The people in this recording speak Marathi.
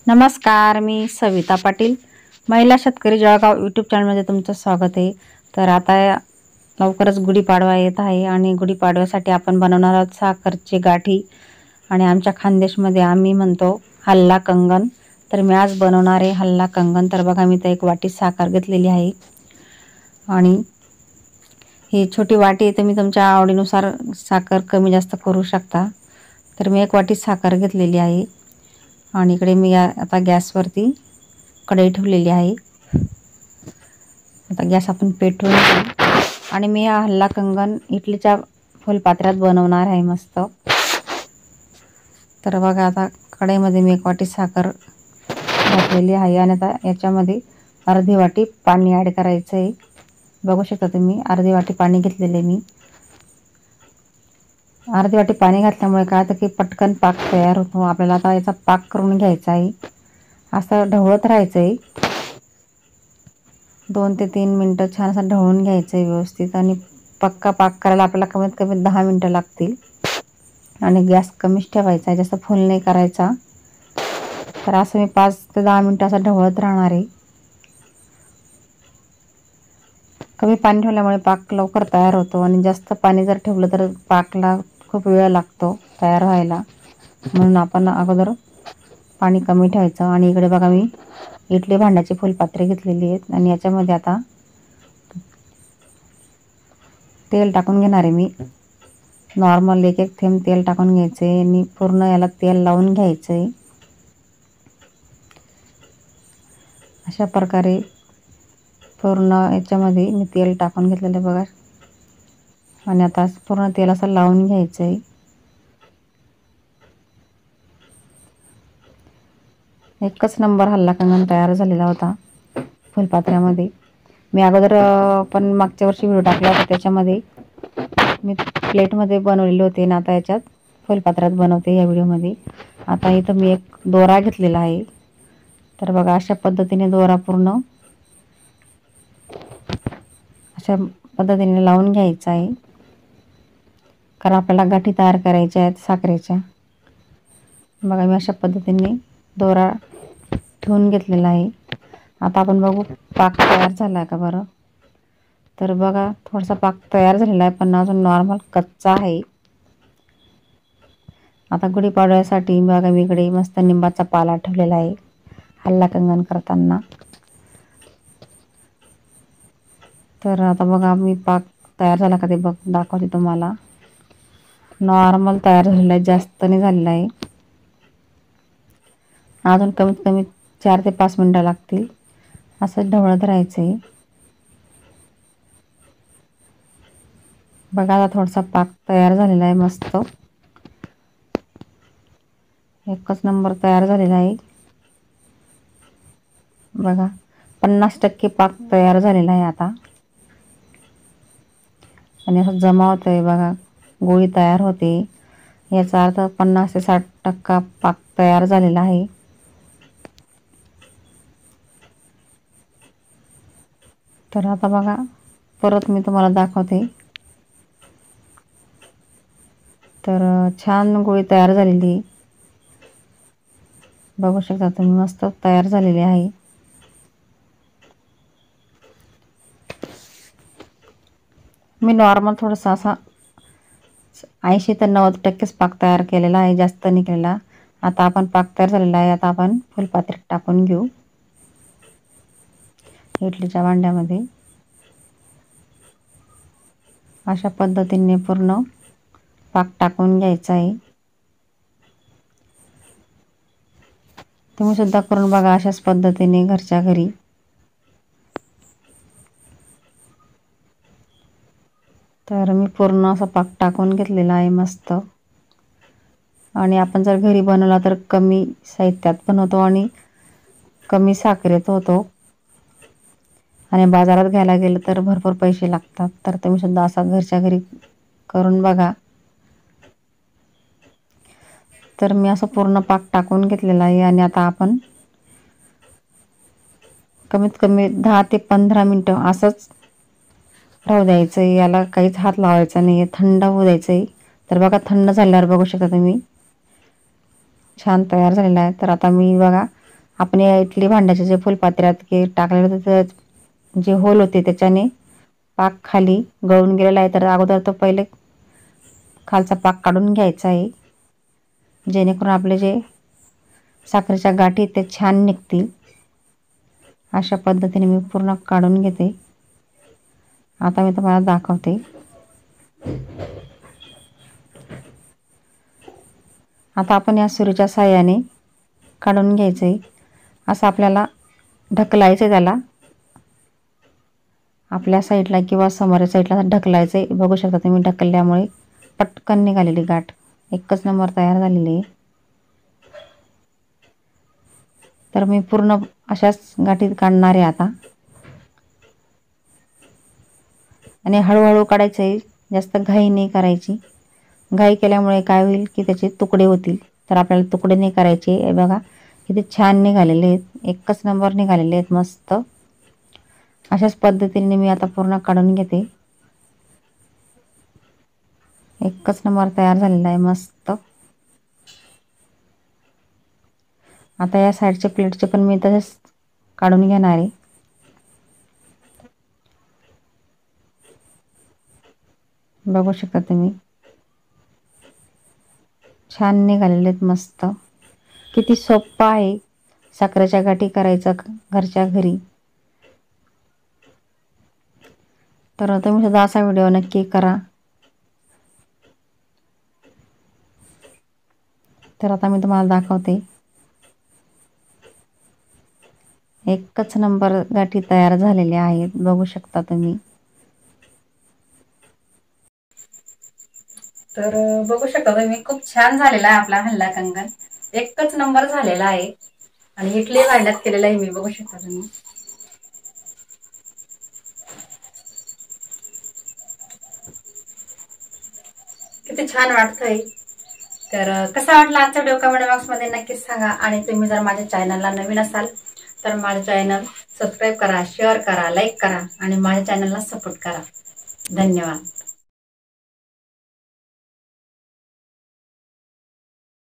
नमस्कार, मी सविता पाटील, महिला शेतकरी जळगाव यूट्यूब चॅनलमध्ये तुमचं स्वागत आहे. तर आता लवकरच गुढीपाडवा येत आहे आणि गुढीपाडव्यासाठी आपण बनवणार आहोत साखरची गाठी आणि आमच्या खानदेशमध्ये आम्ही म्हणतो हल्ला कंगन. तर मी आज बनवणार आहे हल्ला कंगन. तर बघा, मी तर एक वाटी साखर घेतलेली आहे आणि ही छोटी वाटी आहे, तुम्ही तुमच्या आवडीनुसार साखर कमी जास्त करू शकता. तर मी एक वाटी साखर घेतलेली आहे आणि इकडे मी आता गॅसवरती कढई ठेवलेली आहे. आता गॅस आपण पेटवून घेऊ आणि मी हा हल्ला कंगन इडलीच्या फुलपात्र्यात बनवणार आहे मस्त. तर बघा, आता कढईमध्ये मी एक वाटी साखर घातलेली आहे आणि आता याच्यामध्ये अर्धी वाटी पाणी ॲड करायचं आहे. बघू शकता तुम्ही, अर्धी वाटी पाणी घेतलेले मी. अर्धी वाटी पाणी घातल्यामुळे काय होतं की पटकन पाक तयार होतो. आपल्याला आता याचा पाक करून घ्यायचा आहे. असं ढवळत राहायचं आहे. 2 ते 3 मिनटं छान असं ढवळून घ्यायचं आहे व्यवस्थित. आणि पक्का पाक करायला आपल्याला कमीत कमी 10 मिनटं लागतील. आणि गॅस कमीच ठेवायचा आहे, जास्त फुल नाही करायचा. तर असं मी 5 ते 10 मिनटं असं ढवळत राहणार आहे. कमी पाणी ठेवल्यामुळे पाक लवकर तयार होतो आणि जास्त पाणी जर ठेवलं तर पाकला खूप वेळ लागतो तयार व्हायला. म्हणून आपण अगोदर पाणी कमी ठेवायचं. आणि इकडे बघा, मी इडली भांड्याची फुलपात्रे घेतलेली आहेत आणि याच्यामध्ये आता तेल टाकून घेणार आहे मी. नॉर्मल एक एक थेंब तेल टाकून घ्यायचं आहे आणि पूर्ण याला तेल लावून घ्यायचं आहे. अशा प्रकारे पूर्ण याच्यामध्ये मी तेल टाकून घेतलेलं बघा. आणि आता पूर्ण तेल असं लावून घ्यायचं आहे. एकच नंबर हल्ला कंगन तयार झालेला होता फुलपात्र्यामध्ये. मी अगोदर पण मागच्या वर्षी व्हिडिओ टाकला होता, त्याच्यामध्ये मी प्लेटमध्ये बनवलेले होते ना. आता याच्यात फुलपात्र्यात बनवते या व्हिडिओमध्ये. आता इथं मी एक दोरा घेतलेला आहे. तर बघा, अशा पद्धतीने दोरा पूर्ण अशा पद्धतीने लावून घ्यायचा आहे, कारण आपल्याला गाठी तयार करायच्या आहेत साखरेच्या. बघा, मी अशा पद्धतीने दोरा ठेवून घेतलेला आहे. आता आपण बघू पाक तयार झाला आहे का बरं. तर बघा, थोडासा पाक तयार झालेला आहे पण अजून नॉर्मल कच्चा आहे. आता गुढीपाडव्यासाठी बघा, मी इकडे मस्त निंबाचा पाला ठेवलेला आहे हल्ला कंगन करताना. तर आता बघा, मी पाक तयार झाला का ते दाखवते तुम्हाला. नॉर्मल तयार झालेला आहे, जास्त नाही झालेला आहे. अजून कमीत कमी 4 ते 5 मिनटं लागतील. असं ढवळत राहायचं आहे. बघा, आता थोडासा पाक तयार झालेला आहे मस्त. एकच नंबर तयार झालेला आहे. बघा, 50% पाक तयार झालेला आहे आता. आणि असं जमा होतं आहे बघा, गोळी तयार होते. याचा अर्थ 50 ते 60% पाक तयार झालेला आहे. तर आता बघा, परत मी तुम्हाला दाखवते. तर छान गोळी तयार झालेली, बघू शकता तुम्ही, मस्त तयार झालेली आहे. मी नॉर्मल थोडासा असा 80 ते 90%च पाक तयार केलेला आहे, जास्त नाही केलेला. आता आपण पाक तयार झालेला आहे. आता आपण फुलपात्र्यात टाकून घेऊ इडलीच्या भांड्यामध्ये. अशा पद्धतीने पूर्ण पाक टाकून घ्यायचा आहे. तुम्ही सुद्धा करून बघा अशाच पद्धतीने घरच्या घरी. तर मी पूर्ण असा पाक टाकून घेतलेला आहे मस्त. आणि आपण जर घरी बनवला तर कमी साहित्यात बनवतो आणि कमी साखरेत होतो. आणि बाजारात घ्यायला गेलं तर भरपूर पैसे लागतात. तर तुम्ही सुद्धा असा घरच्या घरी करून बघा. तर मी असं पूर्ण पाक टाकून घेतलेला आहे आणि आता आपण कमीत कमी 10 ते 15 मिनटं असंच राहू द्यायचं आहे. याला काहीच हात लावायचा नाही आहे, थंड होऊ द्यायचं आहे. तर बघा, थंड झाल्यावर बघू शकता तुम्ही, छान तयार झालेला आहे. तर आता मी बघा आपण या इडली भांड्याचे जे फुलपात्र्यात टाकलेलं होतं जे होल होते त्याच्याने पाक खाली गळून गेलेला आहे. तर अगोदर तो पहिले खालचा पाक काढून घ्यायचा आहे, जेणेकरून आपले जे साखरेच्या गाठी ते छान निघतील. अशा पद्धतीने मी पूर्ण काढून घेते. आता मी तुम्हाला दाखवते. आता आपण या सुरीच्या साहाय्याने काढून घ्यायचं आहे. असं आपल्याला ढकलायचं, त्याला आपल्या साईडला किंवा समोरच्या साईडला ढकलायचं आहे. बघू शकता तुम्ही, ढकलल्यामुळे पटकन निघालेली गाठ एकच नंबर तयार झालेली आहे. तर मी पूर्ण अशाच गाठी काढणार आहे आता. आणि हळूहळू काढायचं आहे, जास्त घाई नाही करायची. घाई केल्यामुळे काय होईल की त्याचे तुकडे होतील. तर आपल्याला तुकडे नाही करायचे. हे बघा किती छान निघालेले आहेत, एकच नंबर निघालेले आहेत मस्त. अशाच पद्धतीने मी आता पूर्ण काढून घेते. एकच नंबर तयार झालेला आहे मस्त. आता या साईडचे प्लेटचे पण मी तसेच काढून घेणार आहे. बघू शकता तुम्ही, छान निघालेले आहेत मस्त. किती सोपं आहे साखरेच्या गाठी करायचं घरच्या घरी. तर तुम्ही सुद्धा असा व्हिडिओ नक्की करा. तर आता मी तुम्हाला दाखवते. एकच नंबर गाठी तयार झालेल्या आहेत, बघू शकता तुम्ही. तर बघू शकता तुम्ही, खूप छान झालेला आहे आपला हल्ला कंगन. एकच नंबर झालेला आहे आणि इडली भांड्यात केलेला आहे मी, बघू शकता तुम्ही. किती छान वाटतंय. तर कसा वाटला आजचा व्हिडिओ कमेंट बॉक्समध्ये नक्कीच सांगा. आणि तुम्ही जर माझ्या चॅनलला नवीन असाल तर माझं चॅनल सबस्क्राईब करा, शेअर करा, लाईक करा आणि माझ्या चॅनलला सपोर्ट करा. धन्यवाद.